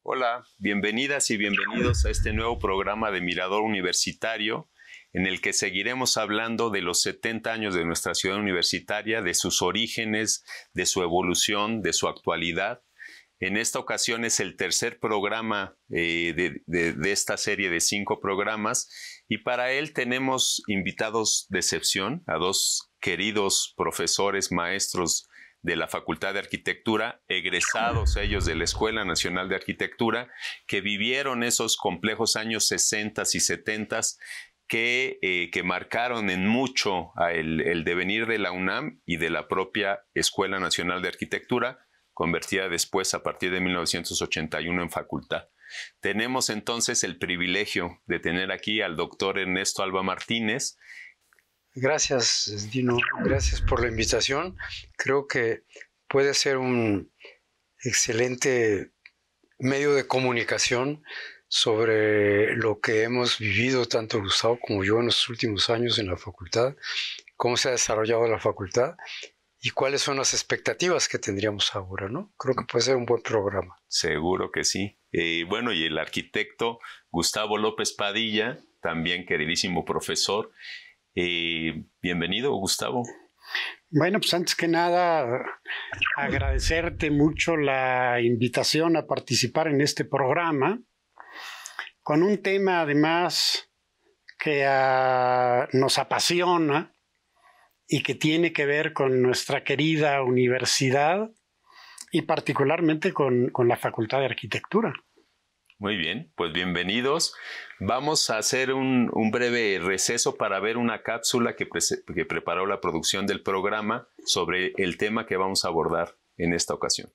Hola, bienvenidas y bienvenidos a este nuevo programa de Mirador Universitario, en el que seguiremos hablando de los 70 años de nuestra ciudad universitaria, de sus orígenes, de su evolución, de su actualidad. En esta ocasión es el tercer programa de esta serie de 5 programas, y para él tenemos invitados de excepción, a 2 queridos profesores, maestros de la Facultad de Arquitectura, egresados ellos de la Escuela Nacional de Arquitectura, que vivieron esos complejos años 60 y 70 que marcaron en mucho el devenir de la UNAM y de la propia Escuela Nacional de Arquitectura, convertida después a partir de 1981 en facultad. Tenemos entonces el privilegio de tener aquí al doctor Ernesto Alba Martínez. Gracias, Dino. Gracias por la invitación. Creo que puede ser un excelente medio de comunicación sobre lo que hemos vivido tanto Gustavo como yo en los últimos años en la facultad, cómo se ha desarrollado la facultad y cuáles son las expectativas que tendríamos ahora, ¿no? Creo que puede ser un buen programa. Seguro que sí. Bueno, y el arquitecto Gustavo López Padilla, también queridísimo profesor. Bienvenido, Gustavo. Bueno, pues antes que nada, agradecerte mucho la invitación a participar en este programa, con un tema además que nos apasiona y que tiene que ver con nuestra querida universidad y particularmente con la Facultad de Arquitectura. Muy bien, pues bienvenidos. Vamos a hacer un breve receso para ver una cápsula que preparó la producción del programa sobre el tema que vamos a abordar en esta ocasión.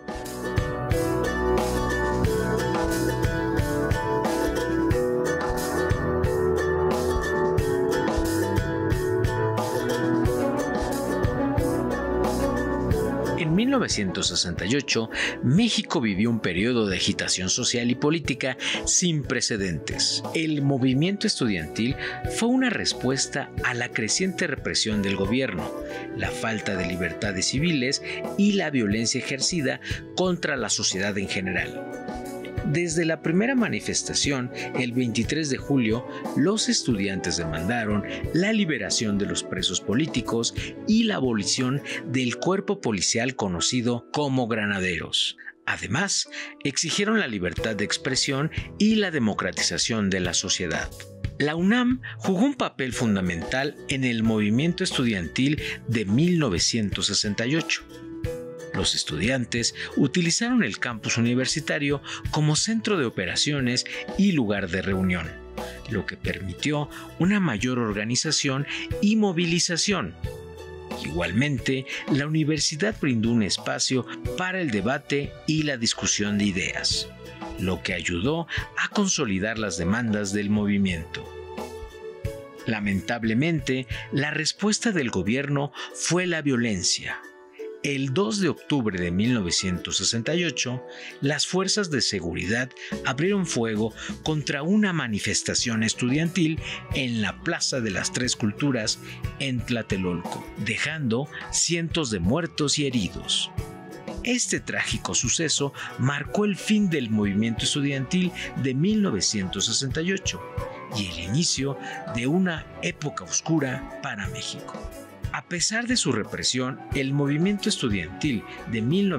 En 1968, México vivió un periodo de agitación social y política sin precedentes. El movimiento estudiantil fue una respuesta a la creciente represión del gobierno, la falta de libertades civiles y la violencia ejercida contra la sociedad en general. Desde la primera manifestación, el 23 de julio, los estudiantes demandaron la liberación de los presos políticos y la abolición del cuerpo policial conocido como granaderos. Además, exigieron la libertad de expresión y la democratización de la sociedad. La UNAM jugó un papel fundamental en el movimiento estudiantil de 1968. Los estudiantes utilizaron el campus universitario como centro de operaciones y lugar de reunión, lo que permitió una mayor organización y movilización. Igualmente, la universidad brindó un espacio para el debate y la discusión de ideas, lo que ayudó a consolidar las demandas del movimiento. Lamentablemente, la respuesta del gobierno fue la violencia. El 2 de octubre de 1968, las fuerzas de seguridad abrieron fuego contra una manifestación estudiantil en la Plaza de las Tres Culturas en Tlatelolco, dejando cientos de muertos y heridos. Este trágico suceso marcó el fin del movimiento estudiantil de 1968 y el inicio de una época oscura para México. A pesar de su represión, el movimiento estudiantil de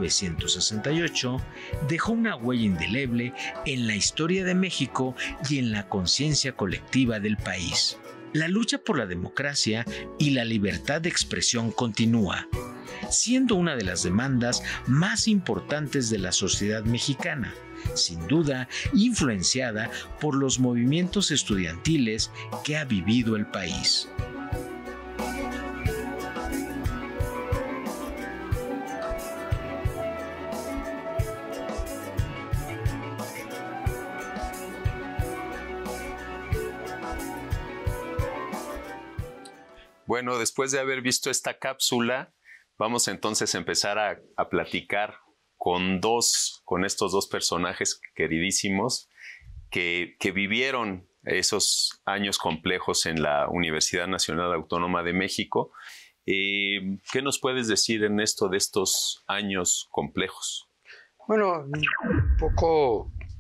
1968 dejó una huella indeleble en la historia de México y en la conciencia colectiva del país. La lucha por la democracia y la libertad de expresión continúa, siendo una de las demandas más importantes de la sociedad mexicana, sin duda influenciada por los movimientos estudiantiles que ha vivido el país. Bueno, después de haber visto esta cápsula, vamos entonces a empezar a platicar con estos 2 personajes queridísimos que vivieron esos años complejos en la Universidad Nacional Autónoma de México. ¿Qué nos puedes decir, Ernesto, de estos años complejos? Bueno, un poco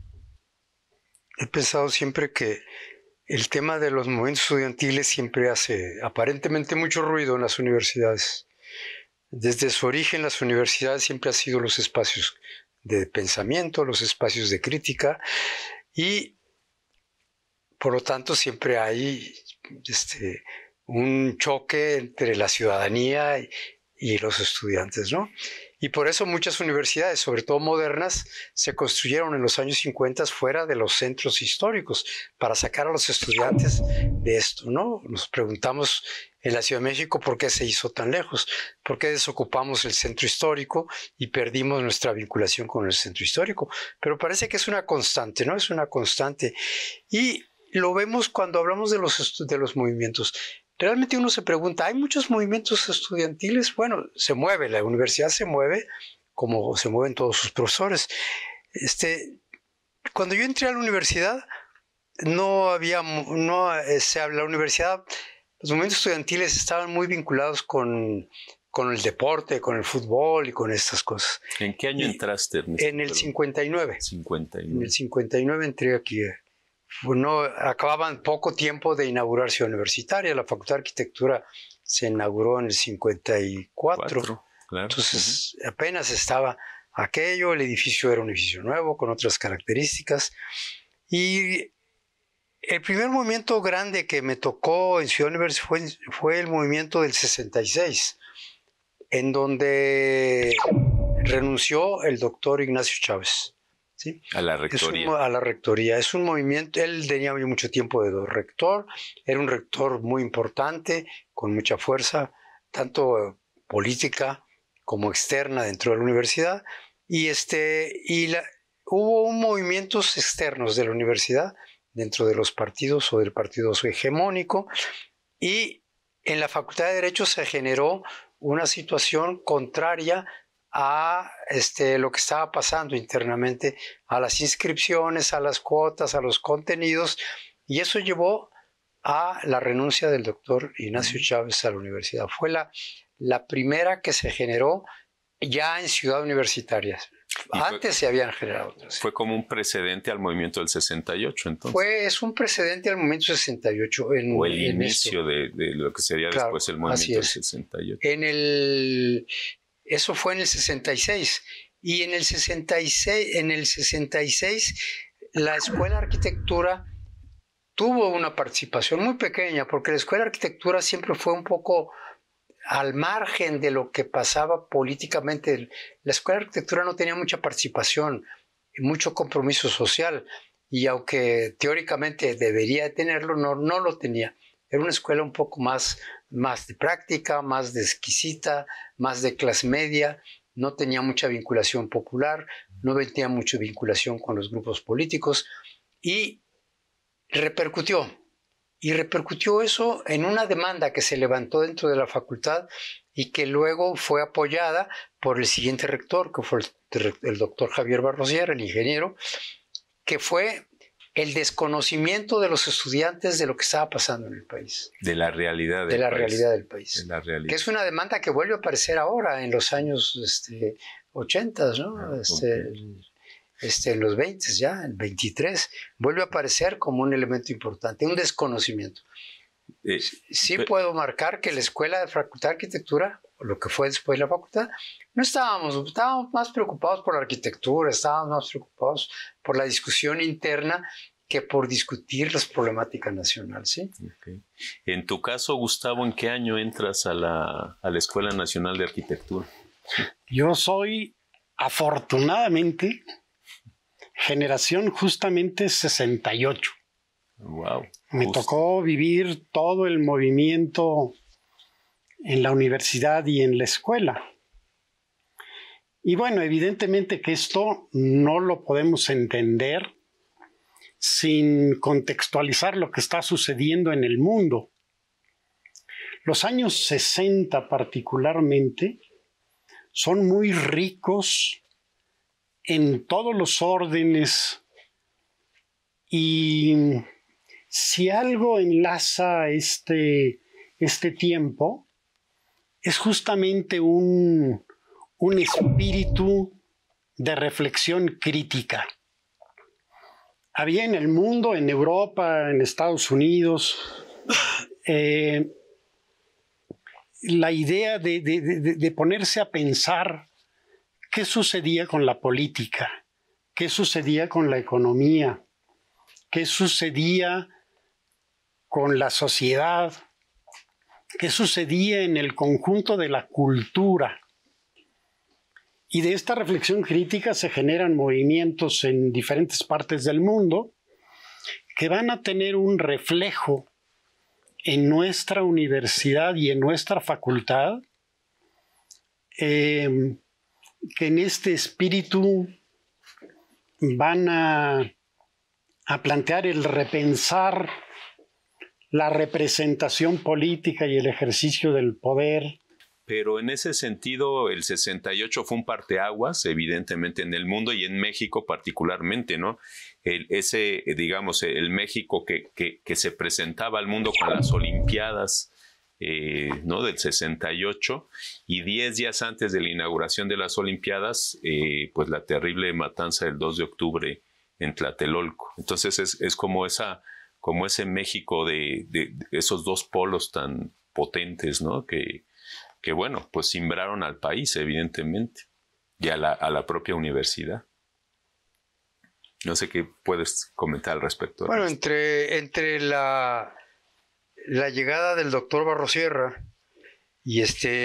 he pensado siempre que el tema de los movimientos estudiantiles siempre hace aparentemente mucho ruido en las universidades. Desde su origen, las universidades siempre han sido los espacios de pensamiento, los espacios de crítica, y por lo tanto siempre hay un choque entre la ciudadanía y los estudiantes, ¿no? Y por eso muchas universidades, sobre todo modernas, se construyeron en los años 50 fuera de los centros históricos para sacar a los estudiantes de esto, ¿no? Nos preguntamos en la Ciudad de México por qué se hizo tan lejos, por qué desocupamos el centro histórico y perdimos nuestra vinculación con el centro histórico. Pero parece que es una constante, ¿no? Es una constante. Y lo vemos cuando hablamos de los movimientos. Realmente uno se pregunta, ¿hay muchos movimientos estudiantiles? Bueno, se mueve, la universidad se mueve como se mueven todos sus profesores. Cuando yo entré a la universidad, la universidad, los movimientos estudiantiles estaban muy vinculados con el deporte, con el fútbol y con estas cosas. ¿En qué año entraste, Ernesto? En el 59. 59. En el 59 entré aquí. Bueno, acababan poco tiempo de inaugurarse Ciudad Universitaria. La Facultad de Arquitectura se inauguró en el 54. Claro. Entonces, apenas estaba aquello. El edificio era un edificio nuevo, con otras características. Y el primer movimiento grande que me tocó en Ciudad Universitaria fue el movimiento del 66, en donde renunció el doctor Ignacio Chávez. ¿Sí? A la rectoría. A la rectoría. Es un movimiento, él tenía mucho tiempo de rector, era un rector muy importante, con mucha fuerza, tanto política como externa dentro de la universidad, hubo movimientos externos de la universidad, dentro de los partidos o del partido hegemónico, y en la Facultad de Derecho se generó una situación contraria a lo que estaba pasando internamente, a las inscripciones, a las cuotas, a los contenidos, y eso llevó a la renuncia del doctor Ignacio Chávez a la universidad. Fue la primera que se generó ya en Ciudad Universitaria. Antes se habían generado otras. Fue como un precedente al movimiento del 68, entonces. Es un precedente al movimiento 68. O el inicio de lo que sería después el movimiento del 68. Eso fue en el 66. Y en el 66 la Escuela de Arquitectura tuvo una participación muy pequeña, porque la Escuela de Arquitectura siempre fue un poco al margen de lo que pasaba políticamente. La Escuela de Arquitectura no tenía mucha participación, mucho compromiso social, y aunque teóricamente debería tenerlo, no lo tenía. Era una escuela un poco más de práctica, más de exquisita, más de clase media, no tenía mucha vinculación popular, no tenía mucha vinculación con los grupos políticos, y repercutió eso en una demanda que se levantó dentro de la facultad y que luego fue apoyada por el siguiente rector, que fue el doctor Javier Barrosier, el ingeniero, que fue el desconocimiento de los estudiantes de lo que estaba pasando en el país. De la realidad del país. Que es una demanda que vuelve a aparecer ahora en los años 80, ¿no? En los 20 ya, en 23, vuelve a aparecer como un elemento importante, un desconocimiento. Puedo marcar que la Escuela de Facultad de Arquitectura, o lo que fue después de la facultad, estábamos más preocupados por la arquitectura, estábamos más preocupados por la discusión interna que por discutir las problemáticas nacionales, ¿sí? Okay. En tu caso, Gustavo, ¿en qué año entras a la Escuela Nacional de Arquitectura? Yo soy, afortunadamente, generación justamente 68. Wow. Me tocó vivir todo el movimiento en la universidad y en la escuela. Y bueno, evidentemente que esto no lo podemos entender sin contextualizar lo que está sucediendo en el mundo. Los años 60 particularmente son muy ricos en todos los órdenes, y si algo enlaza este tiempo es justamente un espíritu de reflexión crítica. había en el mundo, en Europa, en Estados Unidos, la idea de ponerse a pensar qué sucedía con la política, qué sucedía con la economía, qué sucedía con la sociedad, qué sucedía en el conjunto de la cultura. Y de esta reflexión crítica se generan movimientos en diferentes partes del mundo que van a tener un reflejo en nuestra universidad y en nuestra facultad, que en este espíritu van a plantear el repensar la representación política y el ejercicio del poder. Pero en ese sentido, el 68 fue un parteaguas, evidentemente, en el mundo y en México particularmente, ¿no? Digamos, el México que se presentaba al mundo con las Olimpiadas, ¿no? Del 68, y 10 días antes de la inauguración de las Olimpiadas, pues la terrible matanza del 2 de octubre en Tlatelolco. Entonces es como ese México de esos dos polos tan potentes, ¿no? Que bueno, pues simbraron al país, evidentemente, y a la propia universidad. No sé qué puedes comentar al respecto. Bueno, entre la llegada del doctor Barrosierra y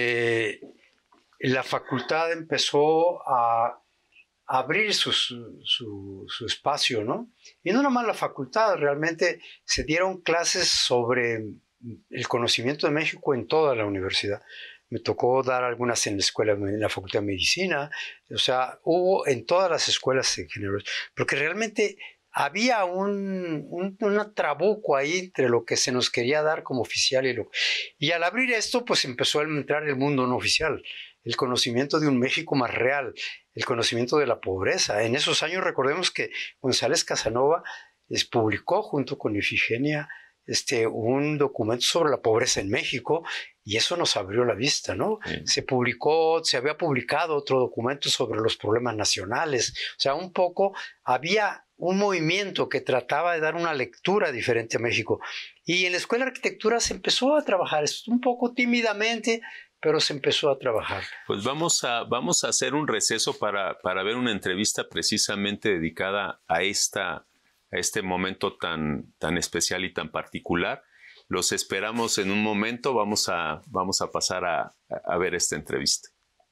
la facultad empezó a abrir su espacio, ¿no? Y no nomás la facultad, realmente se dieron clases sobre el conocimiento de México en toda la universidad. Me tocó dar algunas en la Facultad de Medicina, o sea, hubo en todas las escuelas en general, porque realmente había un trabuco ahí entre lo que se nos quería dar como oficial y al abrir esto, pues empezó a entrar el mundo no oficial, el conocimiento de un México más real, el conocimiento de la pobreza. En esos años recordemos que González Casanova publicó junto con Ifigenia un documento sobre la pobreza en México, y eso nos abrió la vista, ¿no? Sí. Se había publicado otro documento sobre los problemas nacionales, o sea, un poco había un movimiento que trataba de dar una lectura diferente a México, y en la Escuela de Arquitectura se empezó a trabajar, un poco tímidamente, pero se empezó a trabajar. Pues vamos a hacer un receso para ver una entrevista precisamente dedicada a este momento tan especial y tan particular. Los esperamos en un momento. Vamos a pasar a ver esta entrevista.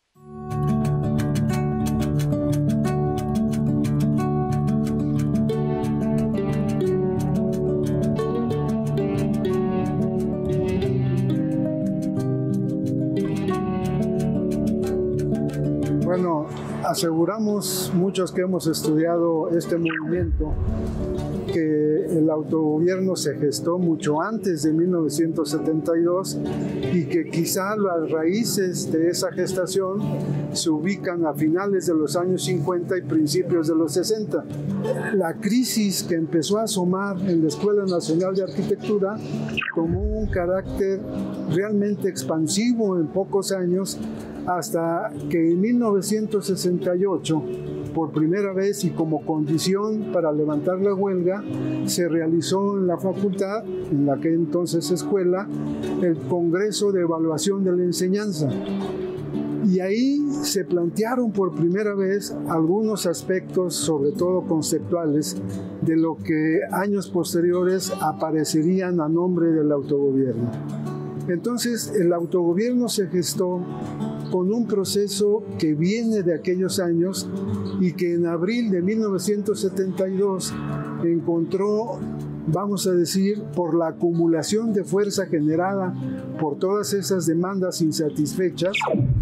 Bueno, aseguramos muchos que hemos estudiado este movimiento que el autogobierno se gestó mucho antes de 1972 y que quizá las raíces de esa gestación se ubican a finales de los años 50 y principios de los 60. La crisis que empezó a asomar en la Escuela Nacional de Arquitectura tomó un carácter realmente expansivo en pocos años, hasta que en 1968, por primera vez y como condición para levantar la huelga, se realizó en la facultad, en la que entonces escuela, el Congreso de Evaluación de la Enseñanza. Y ahí se plantearon por primera vez algunos aspectos, sobre todo conceptuales, de lo que años posteriores aparecerían a nombre del autogobierno. Entonces, el autogobierno se gestó con un proceso que viene de aquellos años y que en abril de 1972 encontró, vamos a decir, por la acumulación de fuerza generada por todas esas demandas insatisfechas,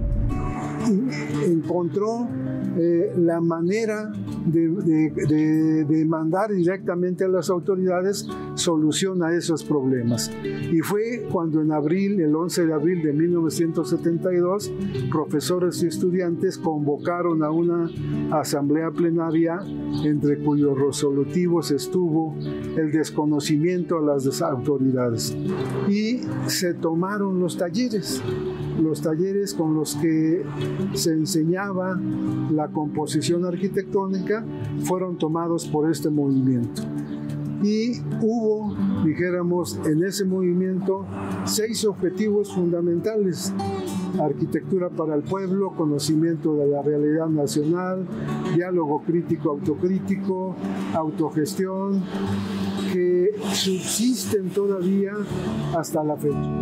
encontró la manera de mandar directamente a las autoridades solución a esos problemas. Y fue cuando en abril, el 11 de abril de 1972, profesores y estudiantes convocaron a una asamblea plenaria entre cuyos resolutivos estuvo el desconocimiento a las autoridades. Y se tomaron los talleres. los talleres con los que se enseñaba la composición arquitectónica fueron tomados por este movimiento. Y hubo, dijéramos, en ese movimiento 6 objetivos fundamentales: arquitectura para el pueblo, conocimiento de la realidad nacional, diálogo crítico-autocrítico, autogestión, que subsisten todavía hasta la fecha.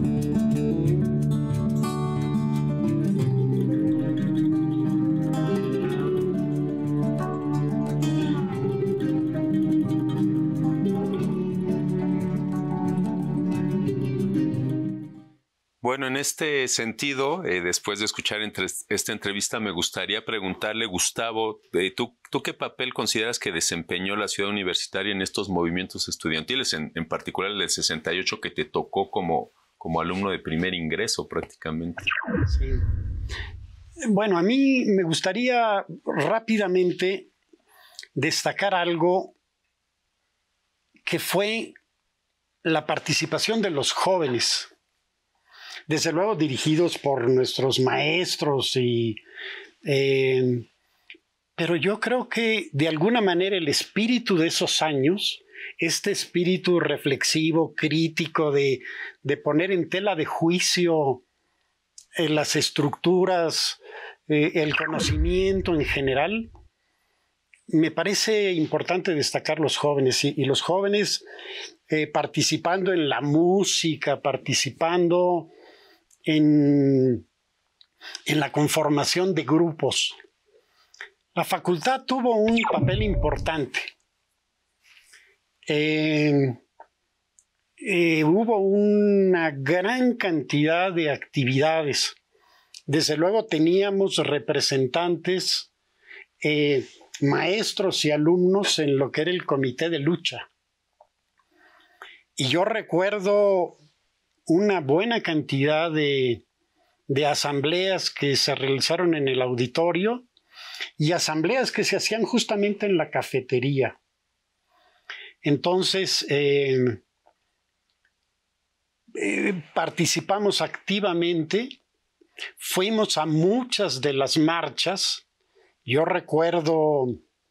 Bueno, en este sentido, después de escuchar esta entrevista, me gustaría preguntarle, Gustavo, ¿tú qué papel consideras que desempeñó la Ciudad Universitaria en estos movimientos estudiantiles, en particular el del 68, que te tocó como alumno de primer ingreso prácticamente? Sí. Bueno, a mí me gustaría rápidamente destacar algo que fue la participación de los jóvenes, desde luego dirigidos por nuestros maestros, pero yo creo que de alguna manera el espíritu de esos años, este espíritu reflexivo, crítico, de poner en tela de juicio las estructuras, el conocimiento en general, me parece importante destacar los jóvenes, y los jóvenes participando en la música, participando en la conformación de grupos. La facultad tuvo un papel importante. Hubo una gran cantidad de actividades. Desde luego teníamos representantes, maestros y alumnos en lo que era el comité de lucha. Y yo recuerdo una buena cantidad de asambleas que se realizaron en el auditorio y asambleas que se hacían justamente en la cafetería. Entonces, participamos activamente, fuimos a muchas de las marchas. Yo recuerdo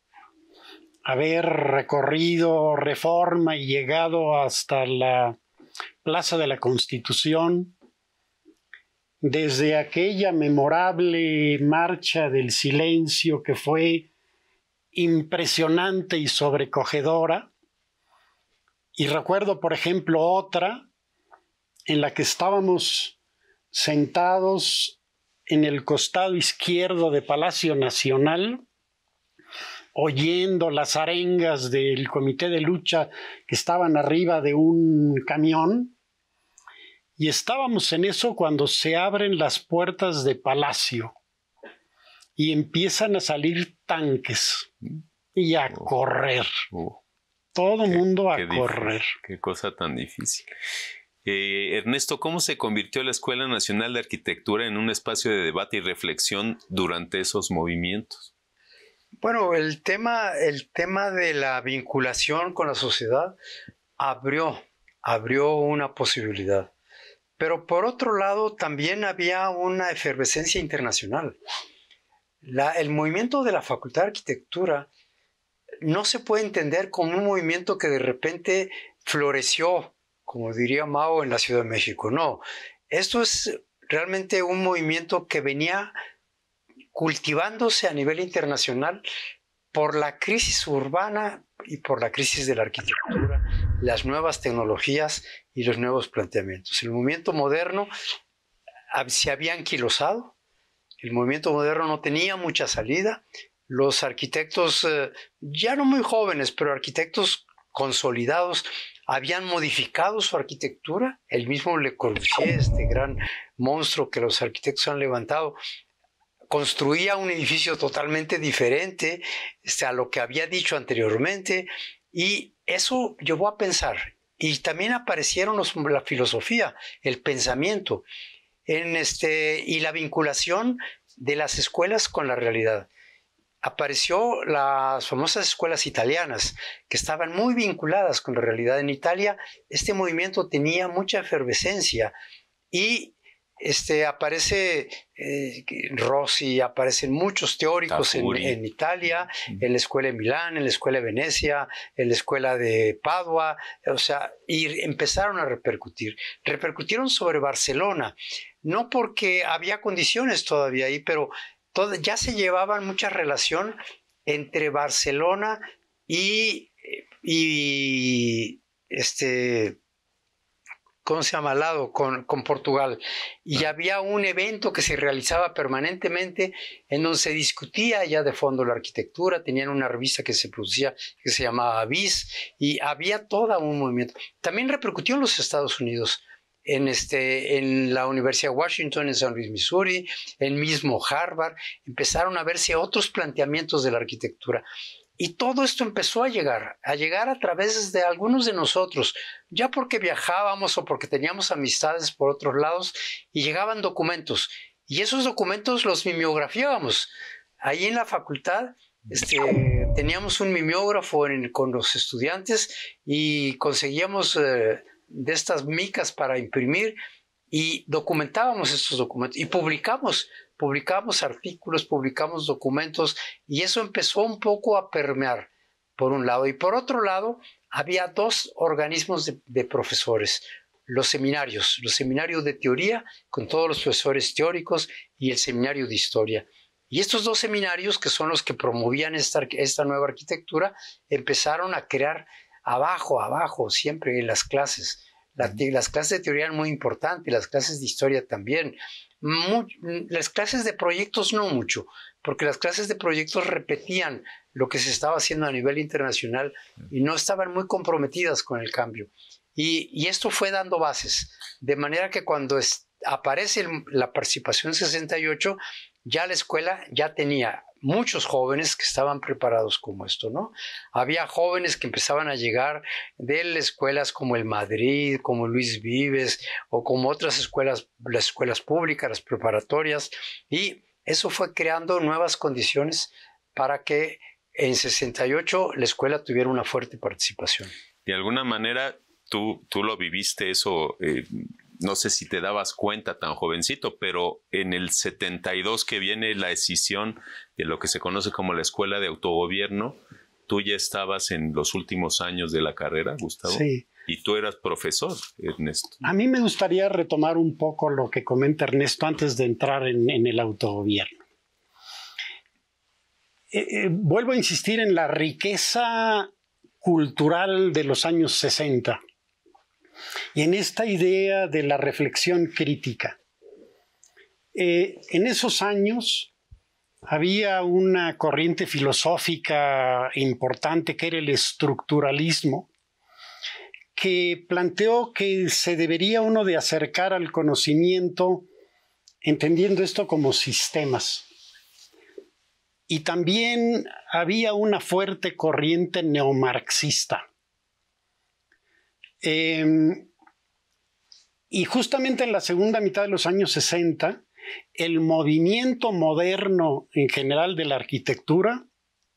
haber recorrido Reforma y llegado hasta la Plaza de la Constitución, desde aquella memorable marcha del silencio que fue impresionante y sobrecogedora. Y recuerdo, por ejemplo, otra en la que estábamos sentados en el costado izquierdo de Palacio Nacional, oyendo las arengas del comité de lucha que estaban arriba de un camión, y estábamos en eso cuando se abren las puertas de Palacio y empiezan a salir tanques y a correr. Todo el mundo a correr. Qué cosa tan difícil. Ernesto, ¿cómo se convirtió la Escuela Nacional de Arquitectura en un espacio de debate y reflexión durante esos movimientos? Bueno, el tema de la vinculación con la sociedad abrió una posibilidad. Pero por otro lado, también había una efervescencia internacional. El movimiento de la Facultad de Arquitectura no se puede entender como un movimiento que de repente floreció, como diría Mao, en la Ciudad de México. No, esto es realmente un movimiento que venía cultivándose a nivel internacional por la crisis urbana y por la crisis de la arquitectura, las nuevas tecnologías y los nuevos planteamientos. El movimiento moderno se había anquilosado, el movimiento moderno no tenía mucha salida, los arquitectos, ya no muy jóvenes, pero arquitectos consolidados, habían modificado su arquitectura. El mismo Le Corbusier, este gran monstruo que los arquitectos han levantado, construía un edificio totalmente diferente a lo que había dicho anteriormente, y eso llevó a pensar. Y también aparecieron la filosofía, el pensamiento, y la vinculación de las escuelas con la realidad. Apareció las famosas escuelas italianas, que estaban muy vinculadas con la realidad. En Italia este movimiento tenía mucha efervescencia y aparece Rossi, aparecen muchos teóricos en Italia, en la escuela de Milán, en la escuela de Venecia, en la escuela de Padua, o sea, y empezaron a repercutir. Repercutieron sobre Barcelona, no porque había condiciones todavía ahí, pero ya se llevaban mucha relación entre Barcelona y ¿cómo se llama? Al lado, con Portugal. Y había un evento que se realizaba permanentemente en donde se discutía ya de fondo la arquitectura. Tenían una revista que se producía que se llamaba Avis y había todo un movimiento. También repercutió en los Estados Unidos, en la Universidad de Washington, en San Luis, Missouri, en mismo Harvard. Empezaron a verse otros planteamientos de la arquitectura. Y todo esto empezó a llegar a través de algunos de nosotros, ya porque viajábamos o porque teníamos amistades por otros lados y llegaban documentos. Y esos documentos los mimeografiábamos. Ahí en la facultad teníamos un mimeógrafo con los estudiantes y conseguíamos de estas micas para imprimir y documentábamos estos documentos y publicamos artículos, publicamos documentos y eso empezó un poco a permear por un lado. Y por otro lado, había dos organismos de profesores, los seminarios de teoría con todos los profesores teóricos y el seminario de historia. Y estos dos seminarios, que son los que promovían esta nueva arquitectura, empezaron a crear abajo, siempre en las clases. Las clases de teoría eran muy importantes, las clases de historia también. Las clases de proyectos no mucho, porque las clases de proyectos repetían lo que se estaba haciendo a nivel internacional y no estaban muy comprometidas con el cambio. Y esto fue dando bases, de manera que cuando aparece la participación 68, ya la escuela ya tenía muchos jóvenes que estaban preparados como esto, ¿no? Había jóvenes que empezaban a llegar de escuelas como el Madrid, como Luis Vives o como otras escuelas, las escuelas públicas, las preparatorias, y eso fue creando nuevas condiciones para que en 68 la escuela tuviera una fuerte participación. De alguna manera tú lo viviste eso. No sé si te dabas cuenta tan jovencito, pero en el 72 que viene la escisión de lo que se conoce como la Escuela de Autogobierno, tú ya estabas en los últimos años de la carrera, Gustavo. Sí. Y tú eras profesor, Ernesto. A mí me gustaría retomar un poco lo que comenta Ernesto antes de entrar en el autogobierno. Vuelvo a insistir en la riqueza cultural de los años 60. Y en esta idea de la reflexión crítica. En esos años había una corriente filosófica importante que era el estructuralismo, que planteó que se debería uno de acercar al conocimiento entendiendo esto como sistemas. Y también había una fuerte corriente neomarxista. Y justamente en la segunda mitad de los años 60, el movimiento moderno en general de la arquitectura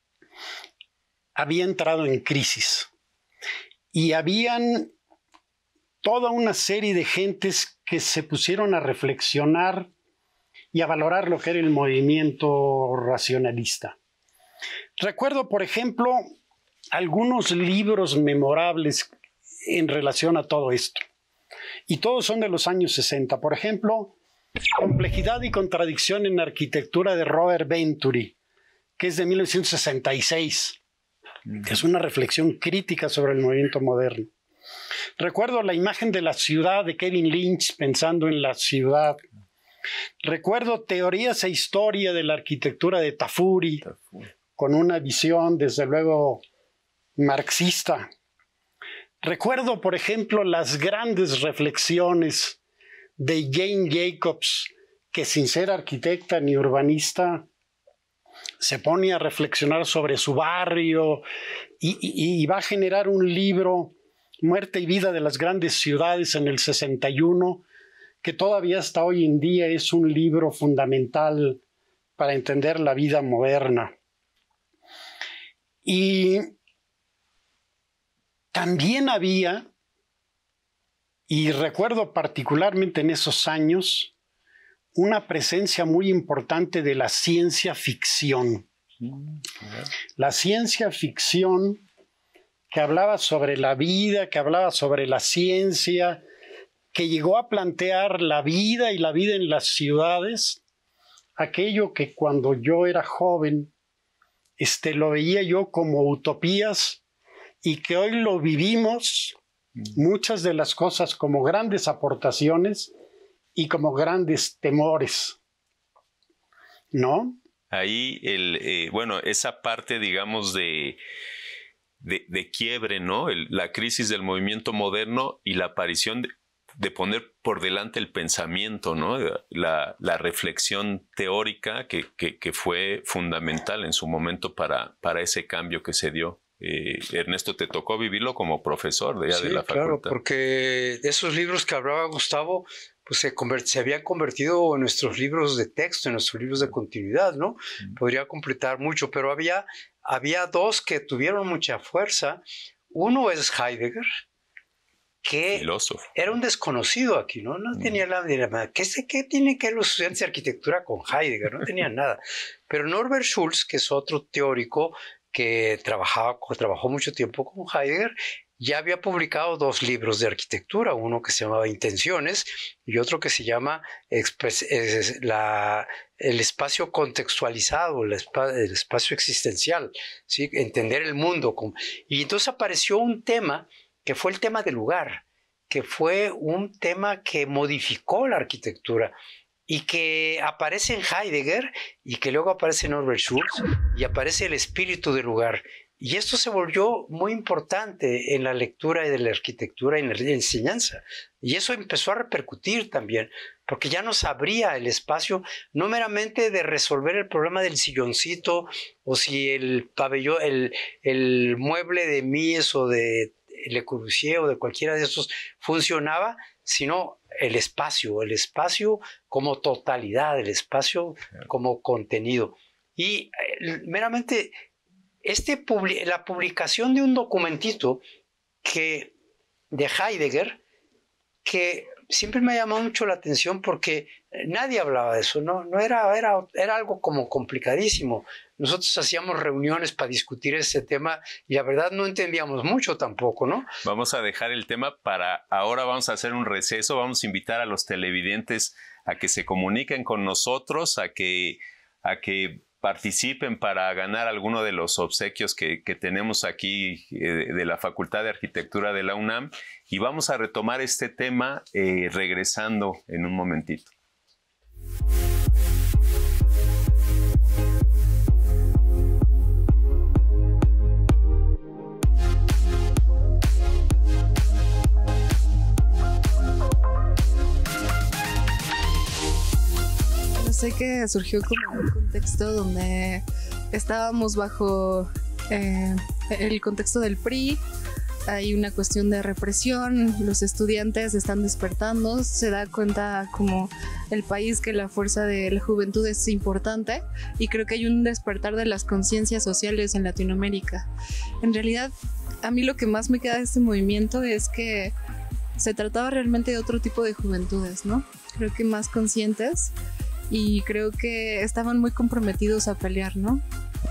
había entrado en crisis. Y habían toda una serie de gentes que se pusieron a reflexionar y a valorar lo que era el movimiento racionalista. Recuerdo, por ejemplo, algunos libros memorables en relación a todo esto. Y todos son de los años 60. Por ejemplo, Complejidad y contradicción en arquitectura de Robert Venturi, que es de 1966. Es una reflexión crítica sobre el movimiento moderno. Recuerdo La imagen de la ciudad de Kevin Lynch, pensando en la ciudad. Recuerdo Teorías e historia de la arquitectura de Tafuri, con una visión, desde luego, marxista. Recuerdo, por ejemplo, las grandes reflexiones de Jane Jacobs, que sin ser arquitecta ni urbanista, se pone a reflexionar sobre su barrio y va a generar un libro, Muerte y vida de las grandes ciudades, en el 61, que todavía hasta hoy en día es un libro fundamental para entender la vida moderna. Y también había, y recuerdo particularmente en esos años, una presencia muy importante de la ciencia ficción. La ciencia ficción que hablaba sobre la vida, que hablaba sobre la ciencia, que llegó a plantear la vida y la vida en las ciudades, aquello que cuando yo era joven lo veía yo como utopías y que hoy lo vivimos, muchas de las cosas como grandes aportaciones y como grandes temores, ¿no? Ahí, esa parte, digamos, de quiebre, ¿no? La crisis del movimiento moderno y la aparición de poner por delante el pensamiento, ¿no? La reflexión teórica que fue fundamental en su momento para ese cambio que se dio. Ernesto, te tocó vivirlo como profesor de la facultad. Claro, porque esos libros que hablaba Gustavo pues se habían convertido en nuestros libros de texto, en nuestros libros de continuidad, ¿no? Podría completar mucho, pero había dos que tuvieron mucha fuerza. Uno es Heidegger, que filósofo. Era un desconocido aquí, ¿no? No tenía nada. ¿Qué tienen que ver los estudiantes de arquitectura con Heidegger? No tenían nada. Pero Norbert Schulz, que es otro teórico que trabajó mucho tiempo con Heidegger, ya había publicado 2 libros de arquitectura, uno que se llamaba Intenciones y otro que se llama el espacio contextualizado, el espacio existencial, ¿sí? Entender el mundo. Y entonces apareció un tema que fue el tema del lugar, que fue un tema que modificó la arquitectura y que aparece en Heidegger y que luego aparece en Norbert Schulz y aparece el espíritu del lugar. Y esto se volvió muy importante en la lectura de la arquitectura y en la enseñanza. Y eso empezó a repercutir también, porque ya nos abría el espacio, no meramente de resolver el problema del silloncito, o si el pabellón, el mueble de Mies o de Le Corbusier o de cualquiera de estos funcionaba, sino el espacio como totalidad, el espacio como contenido. Y meramente la publicación de un documentito de Heidegger que siempre me ha llamado mucho la atención porque nadie hablaba de eso, no era algo como complicadísimo. Nosotros hacíamos reuniones para discutir ese tema y la verdad no entendíamos mucho tampoco, ¿no? Vamos a dejar el tema ahora vamos a hacer un receso, vamos a invitar a los televidentes a que se comuniquen con nosotros, a que participen para ganar alguno de los obsequios que tenemos aquí de la Facultad de Arquitectura de la UNAM, y vamos a retomar este tema regresando en un momentito. Sé que surgió como un contexto donde estábamos bajo el contexto del PRI, hay una cuestión de represión, los estudiantes están despertando, se da cuenta como el país que la fuerza de la juventud es importante y creo que hay un despertar de las conciencias sociales en Latinoamérica. En realidad, a mí lo que más me queda de este movimiento es que se trataba realmente de otro tipo de juventudes, ¿no? Creo que más conscientes. Y creo que estaban muy comprometidos a pelear, ¿no?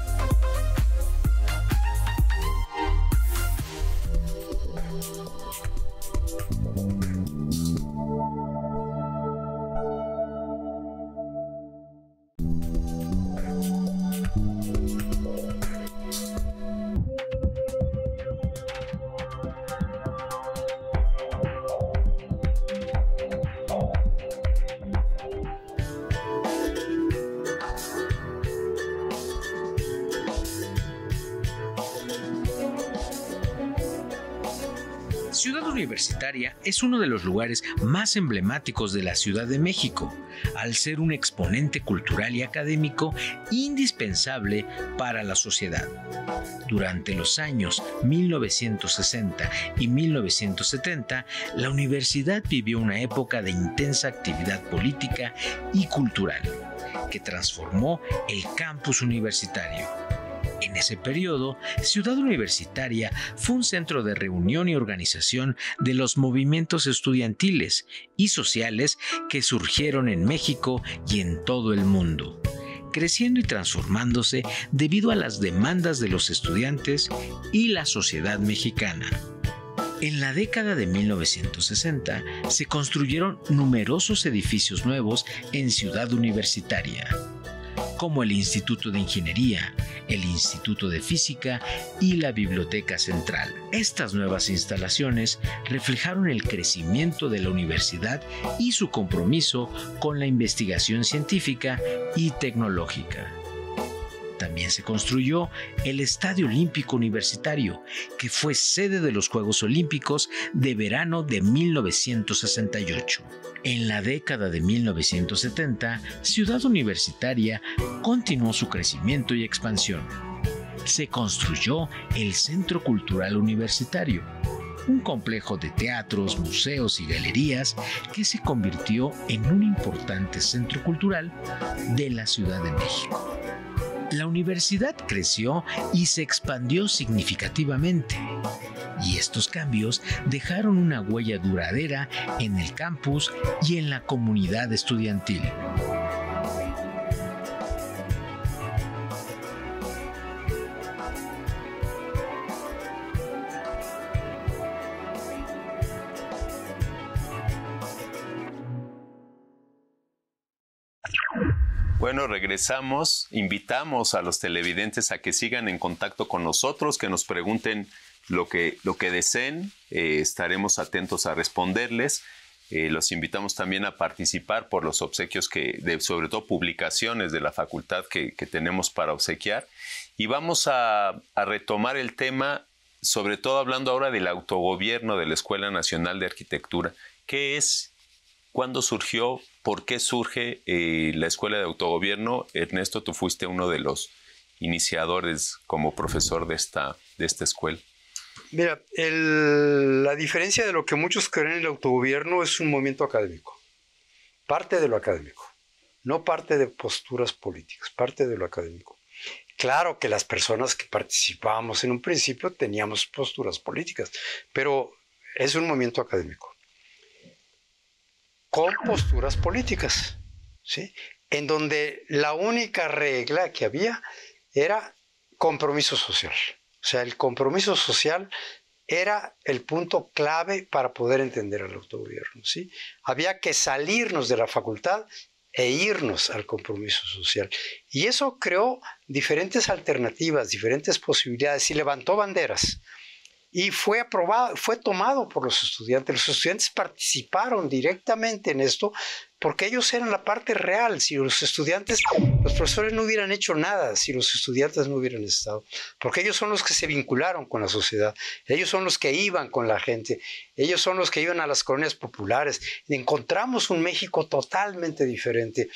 Ciudad Universitaria es uno de los lugares más emblemáticos de la Ciudad de México, al ser un exponente cultural y académico indispensable para la sociedad. Durante los años 1960 y 1970, la universidad vivió una época de intensa actividad política y cultural, que transformó el campus universitario. En ese periodo, Ciudad Universitaria fue un centro de reunión y organización de los movimientos estudiantiles y sociales que surgieron en México y en todo el mundo, creciendo y transformándose debido a las demandas de los estudiantes y la sociedad mexicana. En la década de 1960 se construyeron numerosos edificios nuevos en Ciudad Universitaria, como el Instituto de Ingeniería, el Instituto de Física y la Biblioteca Central. Estas nuevas instalaciones reflejaron el crecimiento de la universidad y su compromiso con la investigación científica y tecnológica. También se construyó el Estadio Olímpico Universitario, que fue sede de los Juegos Olímpicos de verano de 1968. En la década de 1970, Ciudad Universitaria continuó su crecimiento y expansión. Se construyó el Centro Cultural Universitario, un complejo de teatros, museos y galerías que se convirtió en un importante centro cultural de la Ciudad de México. La universidad creció y se expandió significativamente, y estos cambios dejaron una huella duradera en el campus y en la comunidad estudiantil. Bueno, regresamos. Invitamos a los televidentes a que sigan en contacto con nosotros, que nos pregunten lo que deseen. Estaremos atentos a responderles. Los invitamos también a participar por los obsequios sobre todo publicaciones de la facultad que tenemos para obsequiar. Y vamos a retomar el tema, sobre todo hablando ahora del autogobierno de la Escuela Nacional de Arquitectura. ¿Qué es? ¿Cuándo surgió? ¿Por qué surge la Escuela de Autogobierno? Ernesto, tú fuiste uno de los iniciadores como profesor de esta escuela. Mira, la diferencia de lo que muchos creen en el autogobierno es un movimiento académico. Parte de lo académico, no parte de posturas políticas, parte de lo académico. Claro que las personas que participábamos en un principio teníamos posturas políticas, pero es un movimiento académico con posturas políticas, ¿sí? En donde la única regla que había era compromiso social. O sea, el compromiso social era el punto clave para poder entender al autogobierno, ¿sí? Había que salirnos de la facultad e irnos al compromiso social. Y eso creó diferentes alternativas, diferentes posibilidades y levantó banderas. Y fue aprobado, fue tomado por los estudiantes. Los estudiantes participaron directamente en esto porque ellos eran la parte real. Si los profesores no hubieran hecho nada, si los estudiantes no hubieran estado, porque ellos son los que se vincularon con la sociedad, ellos son los que iban con la gente, ellos son los que iban a las colonias populares. Y encontramos un México totalmente diferente.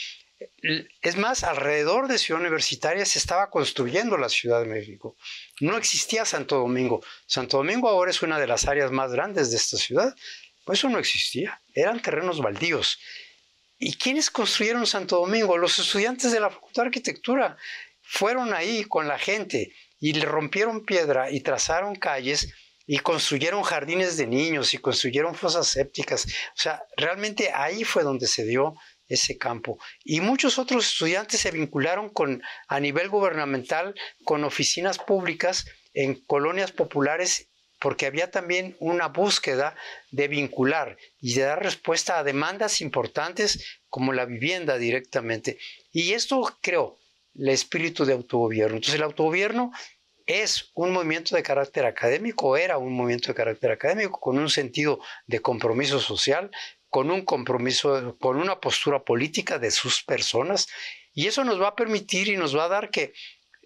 Es más, alrededor de Ciudad Universitaria se estaba construyendo la Ciudad de México. No existía Santo Domingo. Santo Domingo ahora es una de las áreas más grandes de esta ciudad. Pues eso no existía. Eran terrenos baldíos. ¿Y quiénes construyeron Santo Domingo? Los estudiantes de la Facultad de Arquitectura fueron ahí con la gente y le rompieron piedra y trazaron calles y construyeron jardines de niños y construyeron fosas sépticas. O sea, realmente ahí fue donde se dio ese campo. Y muchos otros estudiantes se vincularon a nivel gubernamental con oficinas públicas en colonias populares, porque había también una búsqueda de vincular y de dar respuesta a demandas importantes como la vivienda directamente. Y esto creó el espíritu de autogobierno. Entonces el autogobierno es un movimiento de carácter académico, era un movimiento de carácter académico con un sentido de compromiso social, con un compromiso, con una postura política de sus personas, y eso nos va a permitir y nos va a dar que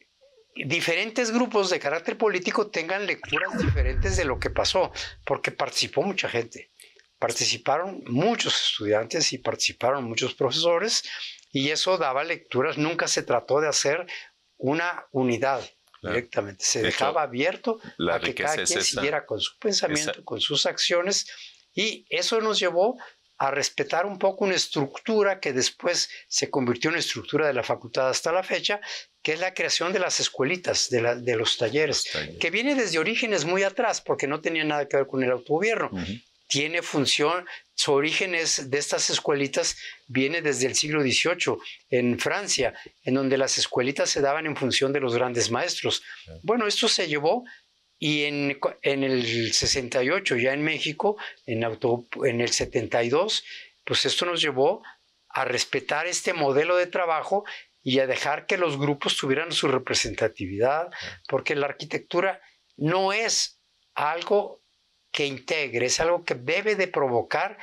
diferentes grupos de carácter político tengan lecturas diferentes de lo que pasó, porque participó mucha gente, participaron muchos estudiantes y participaron muchos profesores, y eso daba lecturas. Nunca se trató de hacer una unidad directamente, se dejaba abierto a que cada quien siguiera con su pensamiento, con sus acciones, y eso nos llevó a respetar un poco una estructura que después se convirtió en estructura de la facultad hasta la fecha, que es la creación de las escuelitas, de los talleres, que viene desde orígenes muy atrás, porque no tenía nada que ver con el autogobierno. Tiene función, su origen de estas escuelitas viene desde el siglo XVIII en Francia, en donde las escuelitas se daban en función de los grandes maestros. Bueno, esto se llevó y en el 68, ya en México, en el 72, pues esto nos llevó a respetar este modelo de trabajo y a dejar que los grupos tuvieran su representatividad, porque la arquitectura no es algo que integre, es algo que debe de provocar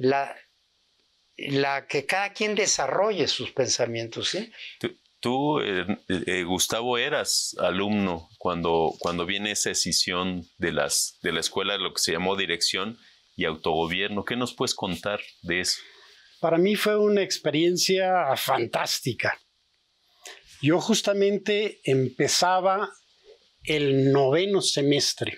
que cada quien desarrolle sus pensamientos, ¿sí? Tú, Gustavo, eras alumno cuando viene esa escisión de la escuela, lo que se llamó dirección y autogobierno. ¿Qué nos puedes contar de eso? Para mí fue una experiencia fantástica. Yo justamente empezaba el 9º semestre.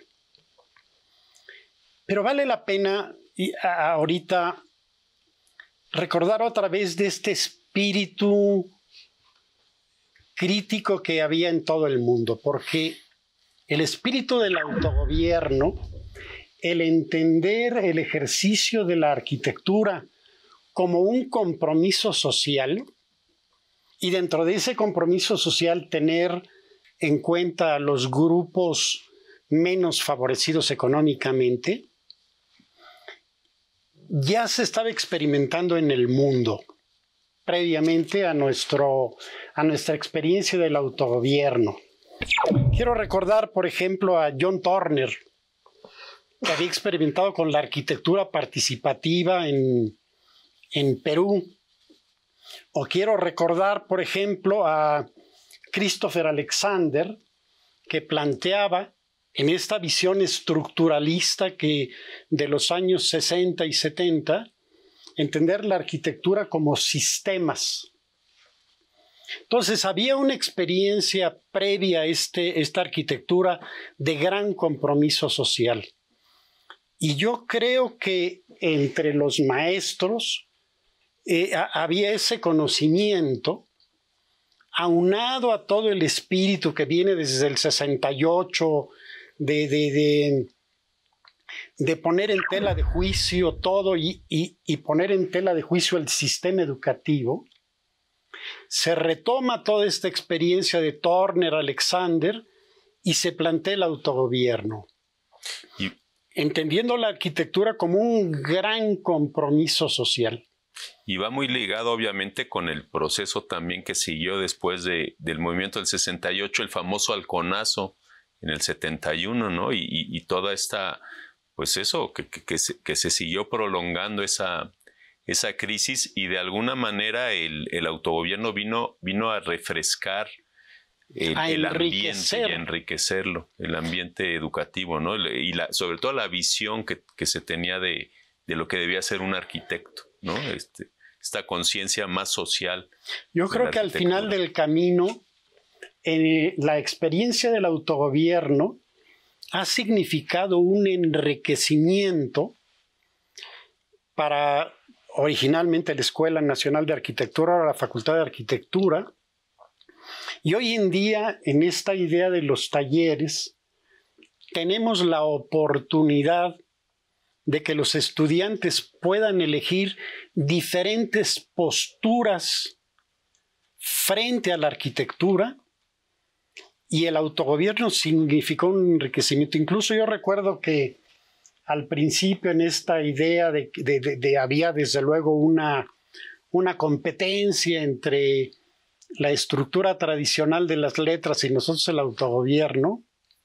Pero vale la pena ahorita recordar otra vez de este espíritu crítico que había en todo el mundo, porque el espíritu del autogobierno, el entender el ejercicio de la arquitectura como un compromiso social, y dentro de ese compromiso social tener en cuenta a los grupos menos favorecidos económicamente, ya se estaba experimentando en el mundo previamente a nuestra experiencia del autogobierno. Quiero recordar, por ejemplo, a John Turner, que había experimentado con la arquitectura participativa en Perú. O quiero recordar, por ejemplo, a Christopher Alexander, que planteaba en esta visión estructuralista que de los años 60 y 70, entender la arquitectura como sistemas. Entonces había una experiencia previa a esta arquitectura de gran compromiso social. Y yo creo que entre los maestros había ese conocimiento aunado a todo el espíritu que viene desde el 68 de poner en tela de juicio todo y poner en tela de juicio el sistema educativo. Se retoma toda esta experiencia de Turner, Alexander, y se plantea el autogobierno, entendiendo la arquitectura como un gran compromiso social. Y va muy ligado obviamente con el proceso también que siguió después del movimiento del 68, el famoso halconazo en el 71, ¿no? Y toda esta, pues eso, que se siguió prolongando esa crisis, y de alguna manera el autogobierno vino a refrescar el ambiente y a enriquecerlo, el ambiente educativo, ¿no? Y sobre todo la visión que se tenía de lo que debía ser un arquitecto, ¿no? Esta conciencia más social. Yo creo que al final del camino, la experiencia del autogobierno ha significado un enriquecimiento para originalmente la Escuela Nacional de Arquitectura, ahora la Facultad de Arquitectura, y hoy en día en esta idea de los talleres tenemos la oportunidad de que los estudiantes puedan elegir diferentes posturas frente a la arquitectura, y el autogobierno significó un enriquecimiento. Incluso yo recuerdo que al principio en esta idea había desde luego una competencia entre la estructura tradicional de las letras y nosotros el autogobierno.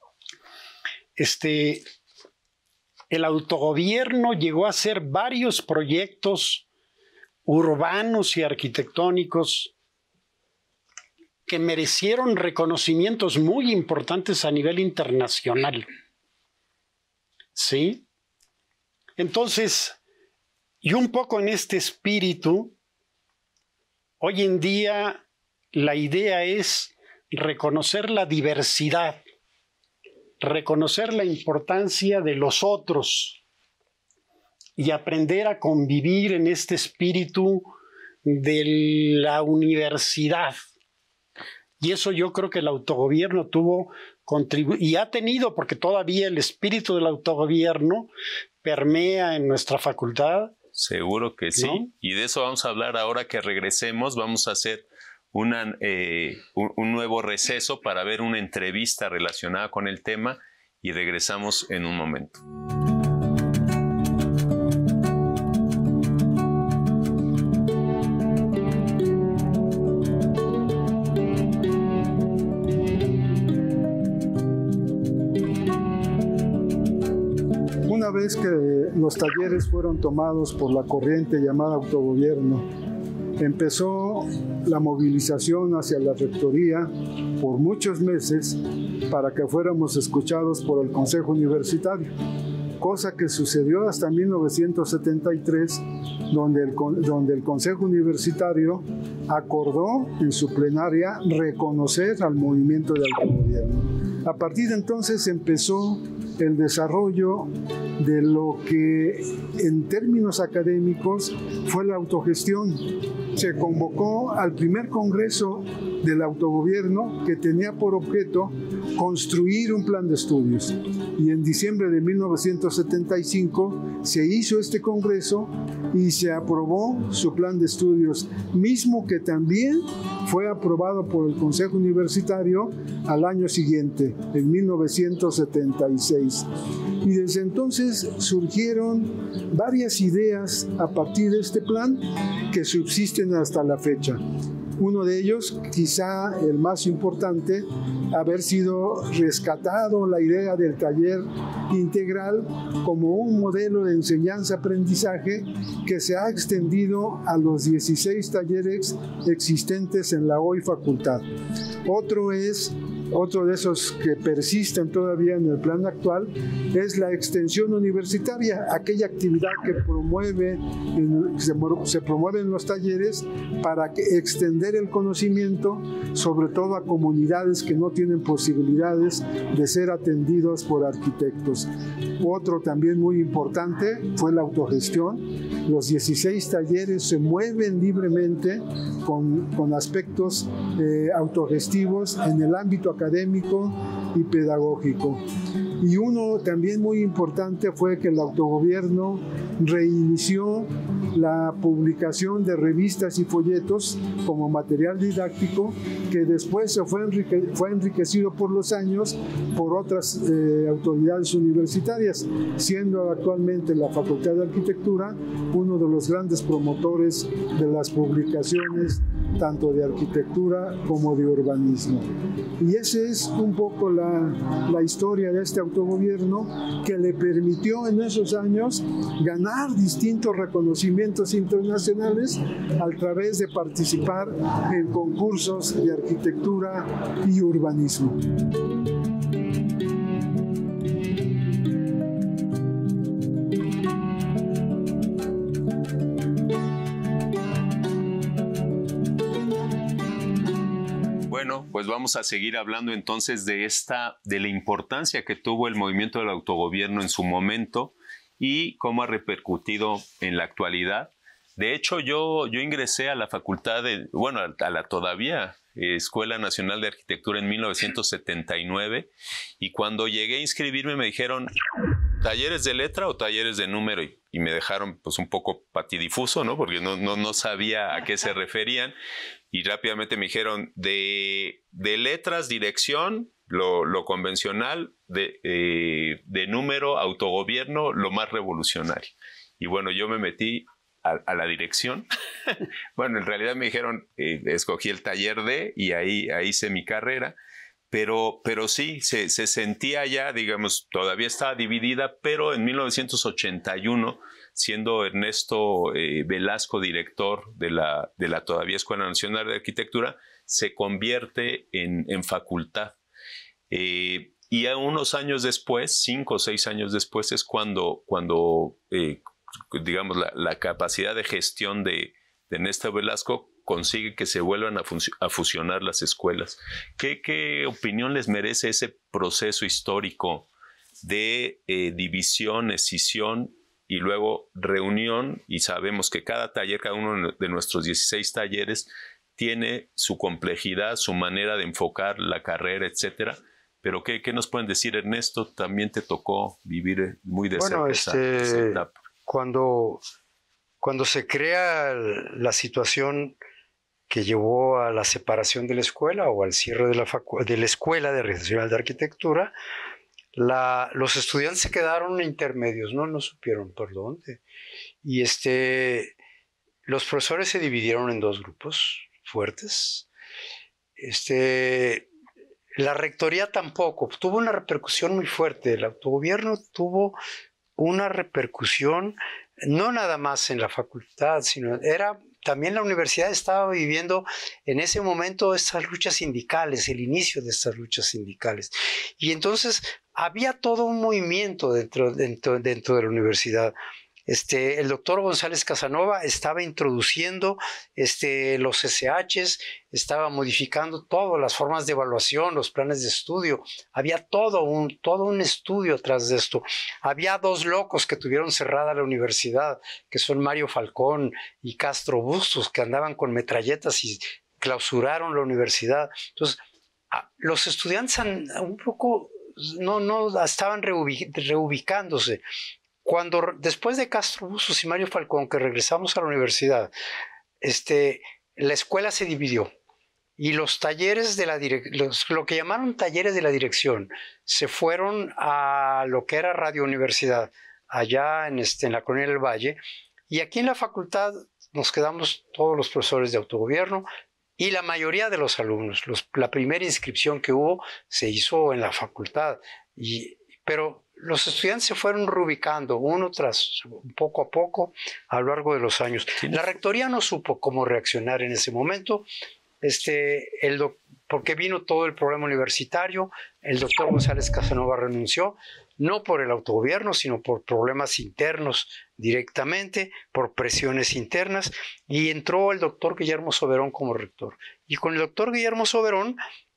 El autogobierno llegó a hacer varios proyectos urbanos y arquitectónicos que merecieron reconocimientos muy importantes a nivel internacional. ¿Sí? Entonces, y un poco en este espíritu, hoy en día la idea es reconocer la diversidad, reconocer la importancia de los otros y aprender a convivir en este espíritu de la universidad. Y eso yo creo que el autogobierno y ha tenido, porque todavía el espíritu del autogobierno permea en nuestra facultad. Seguro que sí, ¿no? Y de eso vamos a hablar ahora que regresemos. Vamos a hacer un nuevo receso para ver una entrevista relacionada con el tema y regresamos en un momento. Una vez que los talleres fueron tomados por la corriente llamada autogobierno, empezó la movilización hacia la rectoría por muchos meses para que fuéramos escuchados por el Consejo Universitario, cosa que sucedió hasta 1973, donde el Consejo Universitario acordó en su plenaria reconocer al movimiento de autogobierno. A partir de entonces empezó el desarrollo de lo que en términos académicos fue la autogestión. Se convocó al primer congreso del autogobierno que tenía por objeto construir un plan de estudios. Y en diciembre de 1975 se hizo este congreso y se aprobó su plan de estudios, mismo que también fue aprobado por el Consejo Universitario al año siguiente, en 1976. Y desde entonces surgieron varias ideas a partir de este plan que subsisten hasta la fecha. Uno de ellos, quizá el más importante, haber sido rescatado la idea del taller integral como un modelo de enseñanza-aprendizaje que se ha extendido a los 16 talleres existentes en la hoy facultad. Otro de esos que persisten todavía en el plan actual es la extensión universitaria, aquella actividad que se promueve en los talleres para extender el conocimiento, sobre todo a comunidades que no tienen posibilidades de ser atendidos por arquitectos. Otro también muy importante fue la autogestión. Los 16 talleres se mueven libremente con aspectos autogestivos en el ámbito académico y pedagógico. Y uno también muy importante fue que el autogobierno reinició la publicación de revistas y folletos como material didáctico, que después se fue enriquecido por los años por otras autoridades universitarias, siendo actualmente la Facultad de Arquitectura uno de los grandes promotores de las publicaciones tanto de arquitectura como de urbanismo. Y esa es un poco la historia de este autogobierno que le permitió en esos años ganar distintos reconocimientos internacionales a través de participar en concursos de arquitectura y urbanismo. Bueno, pues vamos a seguir hablando entonces de la importancia que tuvo el movimiento del autogobierno en su momento y cómo ha repercutido en la actualidad. De hecho, yo ingresé a la facultad a la todavía Escuela Nacional de Arquitectura en 1979 y cuando llegué a inscribirme me dijeron ¿talleres de letra o talleres de número? Y me dejaron pues un poco patidifuso, ¿no? Porque no sabía a qué se referían. Y rápidamente me dijeron de letras, dirección, lo convencional, de número, autogobierno, lo más revolucionario. Y bueno, yo me metí a la dirección. Bueno, en realidad me dijeron, escogí el taller D y ahí hice mi carrera. Pero sí, se sentía ya, digamos, todavía estaba dividida, pero en 1981, siendo Ernesto Velasco director de la todavía Escuela Nacional de Arquitectura, se convierte en facultad. Y a unos años después, 5 o 6 años después, es cuando digamos, la capacidad de gestión de Ernesto Velasco consigue que se vuelvan a fusionar las escuelas. ¿Qué opinión les merece ese proceso histórico de división, escisión y luego reunión? Y sabemos que cada uno de nuestros 16 talleres tiene su complejidad, su manera de enfocar la carrera, etcétera. Pero ¿qué nos pueden decir, Ernesto? También te tocó vivir muy de cerca esa etapa. Cuando se crea la situación que llevó a la separación de la escuela o al cierre de la Escuela de Regional de Arquitectura, los estudiantes se quedaron intermedios, no supieron por dónde. Y los profesores se dividieron en dos grupos fuertes. La rectoría tampoco, tuvo una repercusión muy fuerte. El autogobierno tuvo una repercusión no nada más en la facultad, sino también la universidad estaba viviendo en ese momento estas luchas sindicales, el inicio de estas luchas sindicales. Y entonces había todo un movimiento dentro de la universidad. El doctor González Casanova estaba introduciendo los SHs, estaba modificando todas las formas de evaluación, los planes de estudio. Había todo un estudio atrás de esto. Había dos locos que tuvieron cerrada la universidad, que son Mario Falcón y Castro Bustos, que andaban con metralletas y clausuraron la universidad. Entonces, los estudiantes un poco no estaban reubicándose. Después de Castro Bustos y Mario Falcón, que regresamos a la universidad, la escuela se dividió y los talleres lo que llamaron talleres de la dirección, se fueron a lo que era Radio Universidad, allá en la Colonia del Valle, y aquí en la facultad nos quedamos todos los profesores de autogobierno y la mayoría de los alumnos. La primera inscripción que hubo se hizo en la facultad, pero los estudiantes se fueron reubicando poco a poco a lo largo de los años. La rectoría no supo cómo reaccionar en ese momento, porque vino todo el problema universitario. El doctor González Casanova renunció, no por el autogobierno, sino por problemas internos directamente, por presiones internas, y entró el doctor Guillermo Soberón como rector. Y con el doctor Guillermo Soberón,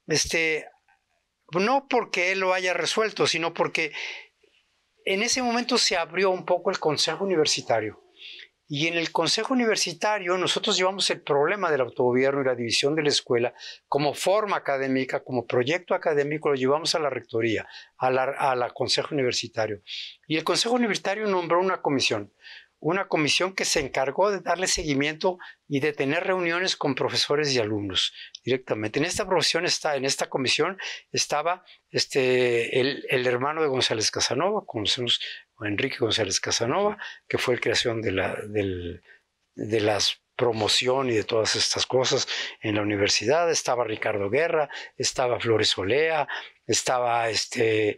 no porque él lo haya resuelto, sino porque en ese momento se abrió un poco el Consejo Universitario. Y en el Consejo Universitario nosotros llevamos el problema del autogobierno y la división de la escuela como forma académica, como proyecto académico, lo llevamos a la rectoría, al Consejo Universitario. Y el Consejo Universitario nombró una comisión que se encargó de darle seguimiento y de tener reuniones con profesores y alumnos directamente. En esta comisión estaba el hermano de González Casanova, conocemos a Enrique González Casanova, que fue el creación de la promoción y de todas estas cosas en la universidad. Estaba Ricardo Guerra, estaba Flores Olea, estaba que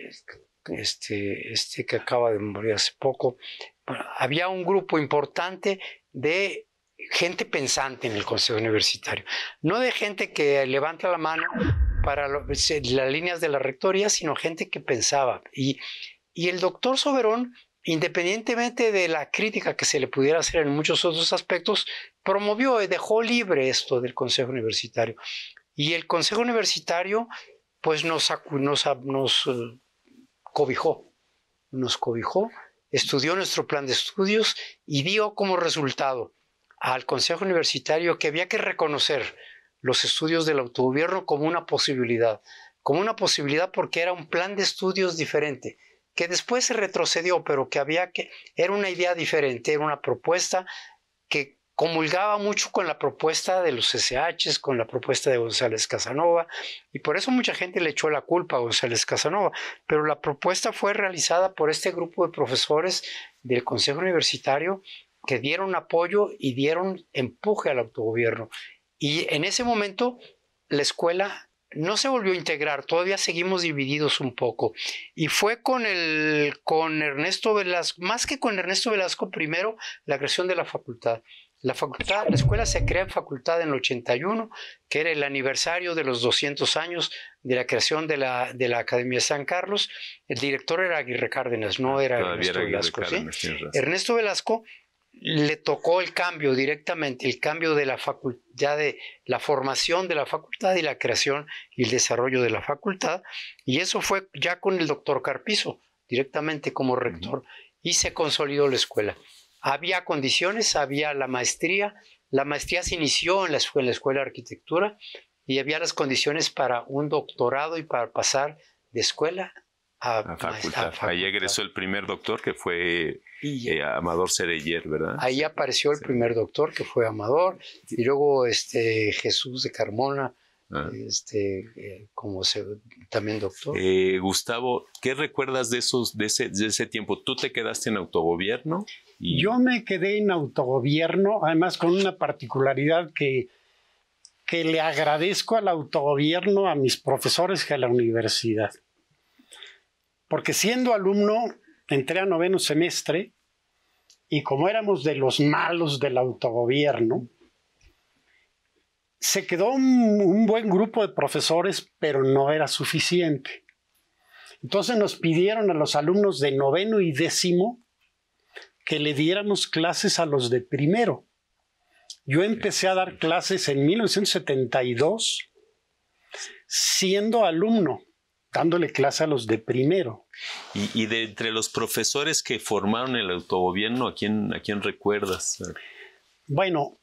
acaba de morir hace poco. Bueno, había un grupo importante de gente pensante en el Consejo Universitario, no de gente que levanta la mano para las líneas de la rectoría, sino gente que pensaba. Y el doctor Soberón, independientemente de la crítica que se le pudiera hacer en muchos otros aspectos, promovió y dejó libre esto del Consejo Universitario. Y el Consejo Universitario pues nos cobijó, estudió nuestro plan de estudios y dio como resultado al Consejo Universitario que había que reconocer los estudios del autogobierno como una posibilidad porque era un plan de estudios diferente, que después se retrocedió, pero era una idea diferente, era una propuesta que comulgaba mucho con la propuesta de los SHs, con la propuesta de González Casanova, y por eso mucha gente le echó la culpa a González Casanova, pero la propuesta fue realizada por este grupo de profesores del Consejo Universitario que dieron apoyo y dieron empuje al autogobierno. Y en ese momento la escuela no se volvió a integrar, todavía seguimos divididos un poco. Y fue con Ernesto Velasco, más que con Ernesto Velasco, primero la creación de la facultad. La escuela se crea en facultad en el 81, que era el aniversario de los 200 años de la creación de la Academia de San Carlos. El director era Aguirre Cárdenas, no era Ernesto Velasco. ¿Sí? Ernesto Velasco le tocó el cambio directamente, el cambio de la formación de la facultad y la creación y el desarrollo de la facultad. Y eso fue ya con el doctor Carpizo, directamente como rector, y se consolidó la escuela. Había condiciones, había la maestría La maestría se inició en la Escuela de Arquitectura y había las condiciones para un doctorado y para pasar de escuela a facultad. Ahí egresó el primer doctor, que fue Amador Sereyer, ¿verdad? Ahí apareció el primer doctor, que fue Amador, y luego Jesús de Carmona, también doctor. Gustavo, ¿qué recuerdas de ese tiempo? ¿Tú te quedaste en autogobierno? Yo me quedé en autogobierno, además con una particularidad que le agradezco al autogobierno, a mis profesores y a la universidad. Porque siendo alumno, entré a 9º semestre y como éramos de los malos del autogobierno, se quedó un buen grupo de profesores, pero no era suficiente. Entonces nos pidieron a los alumnos de 9º y 10º que le diéramos clases a los de primero. Yo empecé a dar clases en 1972 siendo alumno, dándole clase a los de primero. Y de entre los profesores que formaron el autogobierno, ¿a quién recuerdas? Bueno,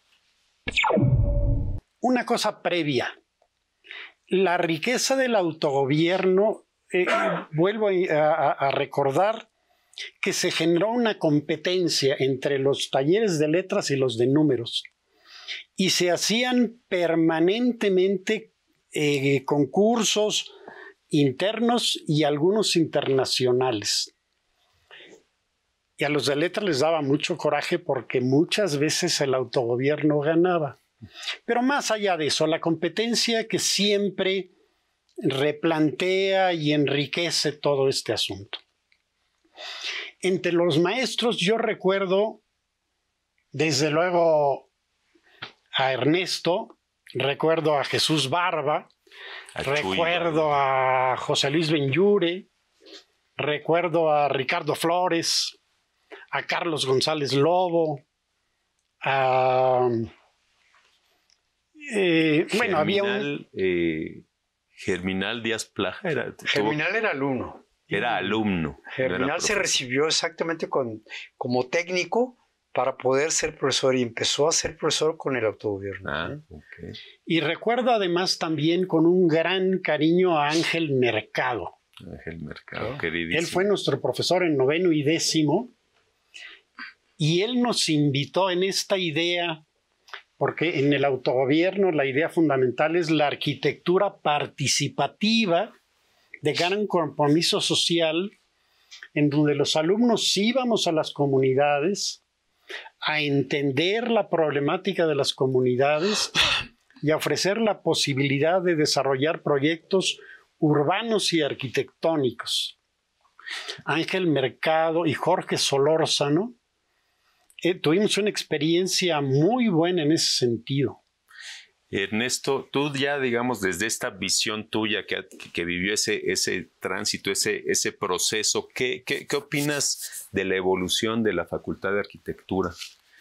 una cosa previa. La riqueza del autogobierno, vuelvo a recordar que se generó una competencia entre los talleres de letras y los de números. Y se hacían permanentemente concursos internos y algunos internacionales. Y a los de letras les daba mucho coraje porque muchas veces el autogobierno ganaba. Pero más allá de eso, la competencia que siempre replantea y enriquece todo este asunto. Entre los maestros yo recuerdo, desde luego, a Ernesto, recuerdo a Jesús Barba, recuerdo a José Luis Benyure, recuerdo a Ricardo Flores, a Carlos González Lobo, bueno, había un... Germinal Díaz Plaja. Germinal era alumno. Era alumno. Germinal se recibió exactamente como técnico para poder ser profesor y empezó a ser profesor con el autogobierno. Okay. Y recuerdo además también con un gran cariño a Ángel Mercado. Ángel Mercado, queridísimo. Él fue nuestro profesor en 9º y 10º y él nos invitó en esta idea, porque en el autogobierno la idea fundamental es la arquitectura participativa de gran compromiso social, en donde los alumnos íbamos a las comunidades a entender la problemática de las comunidades y a ofrecer la posibilidad de desarrollar proyectos urbanos y arquitectónicos. Ángel Mercado y Jorge Solórzano tuvimos una experiencia muy buena en ese sentido. Ernesto, tú ya, digamos, desde esta visión tuya que vivió ese tránsito, ese proceso, ¿qué opinas de la evolución de la Facultad de Arquitectura?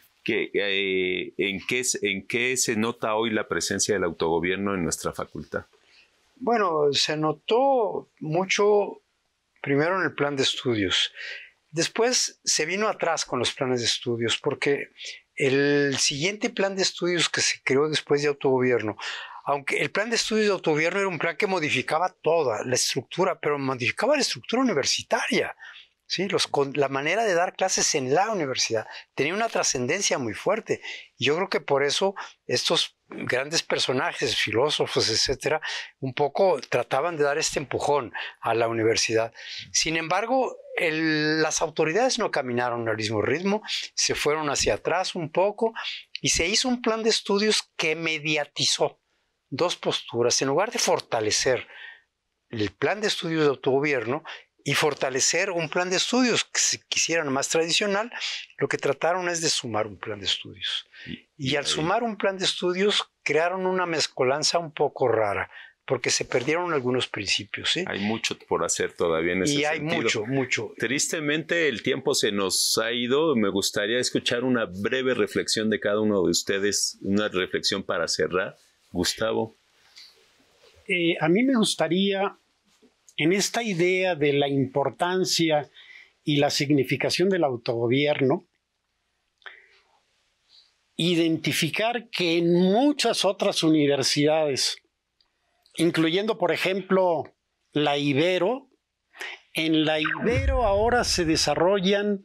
¿En qué se nota hoy la presencia del autogobierno en nuestra facultad? Bueno, se notó mucho primero en el plan de estudios. Después se vino atrás con los planes de estudios porque el siguiente plan de estudios que se creó después de autogobierno, aunque el plan de estudios de autogobierno era un plan que modificaba toda la estructura, pero modificaba la estructura universitaria, ¿sí? La manera de dar clases en la universidad tenía una trascendencia muy fuerte. Y yo creo que por eso estos grandes personajes, filósofos, etcétera, un poco trataban de dar este empujón a la universidad. Sin embargo, las autoridades no caminaron al mismo ritmo, se fueron hacia atrás un poco y se hizo un plan de estudios que mediatizó dos posturas. En lugar de fortalecer el plan de estudios de autogobierno y fortalecer un plan de estudios que se quisieran más tradicional, lo que trataron es de sumar un plan de estudios. Y al sumar un plan de estudios crearon una mezcolanza un poco rara, porque se perdieron algunos principios, ¿sí? Hay mucho por hacer todavía en ese sentido. Y hay mucho. Tristemente el tiempo se nos ha ido. Me gustaría escuchar una breve reflexión de cada uno de ustedes, una reflexión para cerrar. Gustavo. A mí me gustaría, en esta idea de la importancia y la significación del autogobierno, identificar que en muchas otras universidades, incluyendo por ejemplo la Ibero, en la Ibero ahora se desarrollan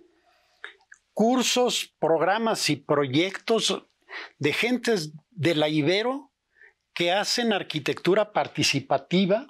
cursos, programas y proyectos de gentes de la Ibero que hacen arquitectura participativa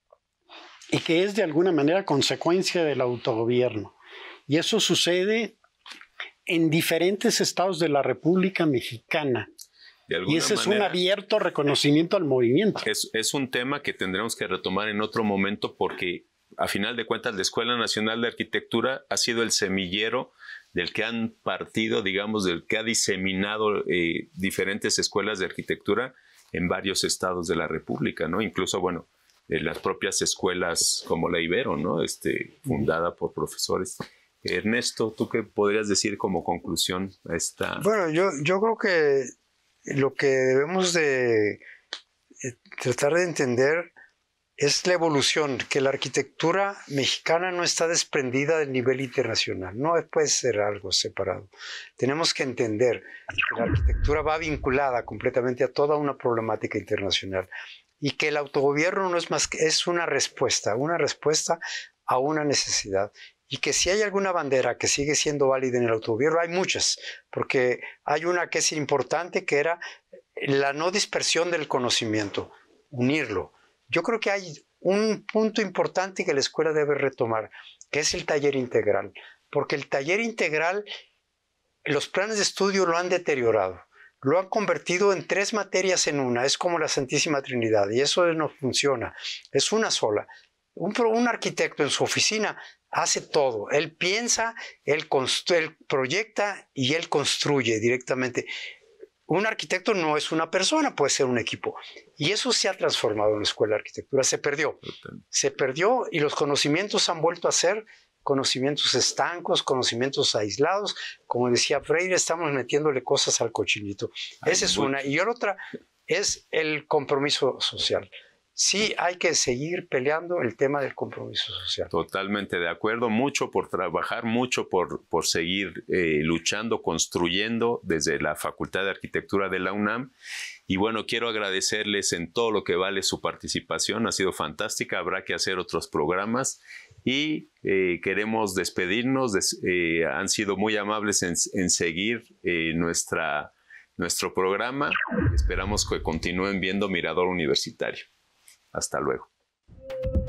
y que es de alguna manera consecuencia del autogobierno. Y eso sucede en diferentes estados de la República Mexicana. Y ese es un abierto reconocimiento al movimiento. Es un tema que tendremos que retomar en otro momento porque, a final de cuentas, la Escuela Nacional de Arquitectura ha sido el semillero del que han partido, digamos, del que ha diseminado diferentes escuelas de arquitectura en varios estados de la República, ¿no? Incluso, bueno, las propias escuelas como la Ibero, ¿no? Fundada por profesores. Ernesto, ¿tú qué podrías decir como conclusión a esta? Bueno, yo creo que lo que debemos de tratar de entender es la evolución, que la arquitectura mexicana no está desprendida del nivel internacional, no puede ser algo separado. Tenemos que entender que la arquitectura va vinculada completamente a toda una problemática internacional y que el autogobierno no es más que es una respuesta a una necesidad. Y que si hay alguna bandera que sigue siendo válida en el autogobierno, hay muchas, porque hay una que es importante, que era la no dispersión del conocimiento, unirlo. Yo creo que hay un punto importante que la escuela debe retomar, que es el taller integral, porque el taller integral, los planes de estudio lo han deteriorado, lo han convertido en 3 materias en una, es como la Santísima Trinidad, y eso no funciona, es una sola. Un arquitecto en su oficina hace todo, él piensa, él proyecta y él construye directamente. Un arquitecto no es una persona, puede ser un equipo. Y eso se ha transformado en la Escuela de Arquitectura, se perdió y los conocimientos han vuelto a ser conocimientos estancos, conocimientos aislados. Como decía Freire, estamos metiéndole cosas al cochinito. Esa es una. Y la otra es el compromiso social. Sí, hay que seguir peleando el tema del compromiso social. Totalmente de acuerdo, mucho por trabajar, mucho por seguir luchando, construyendo desde la Facultad de Arquitectura de la UNAM. Y bueno, quiero agradecerles en todo lo que vale su participación, ha sido fantástica, habrá que hacer otros programas y queremos despedirnos, han sido muy amables en seguir nuestro programa, esperamos que continúen viendo Mirador Universitario. Hasta luego.